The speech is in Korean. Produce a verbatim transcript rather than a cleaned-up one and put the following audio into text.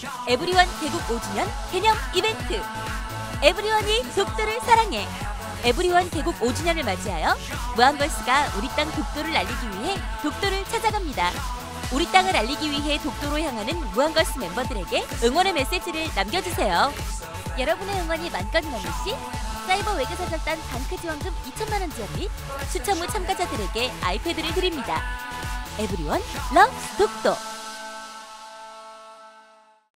에브리원 개국 오 주년 개념 이벤트. 에브리원이 독도를 사랑해. 에브리원 개국 오 주년을 맞이하여 무한걸스가 우리 땅 독도를 알리기 위해 독도를 찾아갑니다. 우리 땅을 알리기 위해 독도로 향하는 무한걸스 멤버들에게 응원의 메시지를 남겨주세요. 여러분의 응원이 만 건이 넘는 시 사이버 외교사절단 단크 지원금 이천만 원 지원 및 추첨 후 참가자들에게 아이패드를 드립니다. 에브리원 러브 독도.